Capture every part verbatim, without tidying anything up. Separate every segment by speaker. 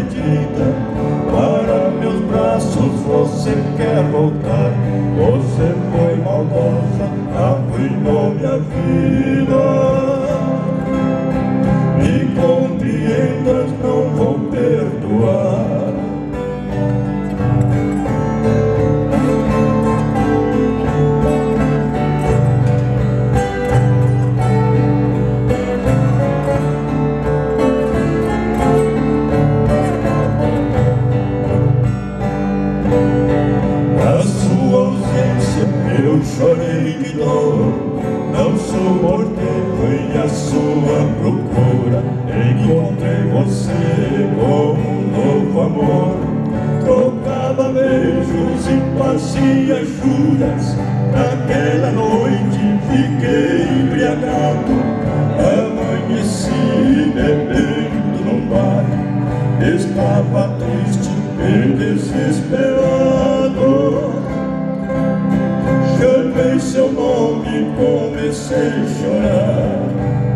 Speaker 1: perdida. Para meus braços você quer voltar. Você foi maldosa, arruinou minha vida. Me compreendas, não vou perdoar. Na sua ausência eu chorei de dor, não suportei, fui à sua procura. Encontrei você com um novo amor, trocava beijos e fazia juras. Naquela noite fiquei embriagado, amanheci bebendo num bar. Estava triste e desesperado, chamei seu nome e comecei a chorar.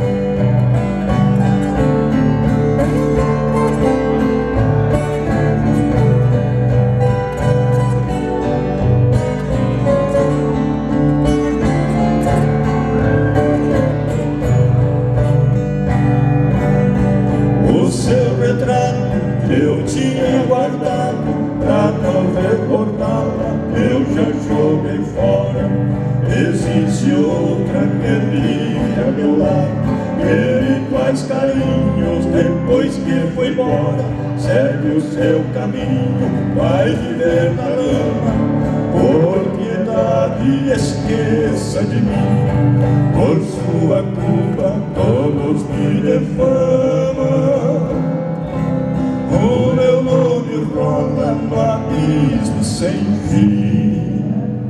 Speaker 1: O seu retrato eu tinha guardado, pra não recordá-la eu já joguei fora. Existe outra que vive a meu lado, ele faz carinhos depois que foi embora. Segue o seu caminho, vai viver na lama. Por piedade esqueça de mim, por sua culpa todos me defamam. O meu nome rola no abismo sem fim.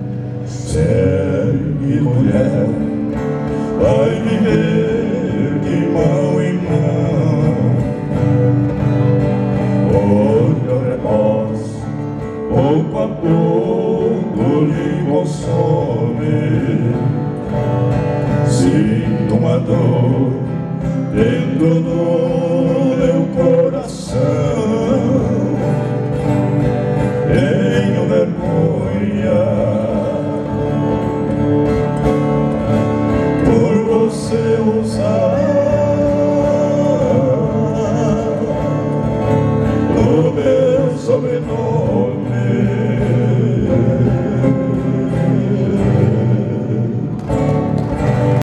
Speaker 1: Segue, mulher, vai viver de mão em mão. O meu remorso, pouco a pouco lhe consome. Sinto uma dor dentro do meu coração. Tenho vergonha por você usar o meu sobrenome.